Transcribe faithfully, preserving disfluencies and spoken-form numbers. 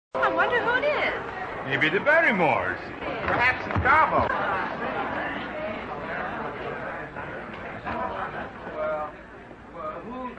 I wonder who it is. Maybe the Barrymores. Perhaps it's Garbo. Well, well, who...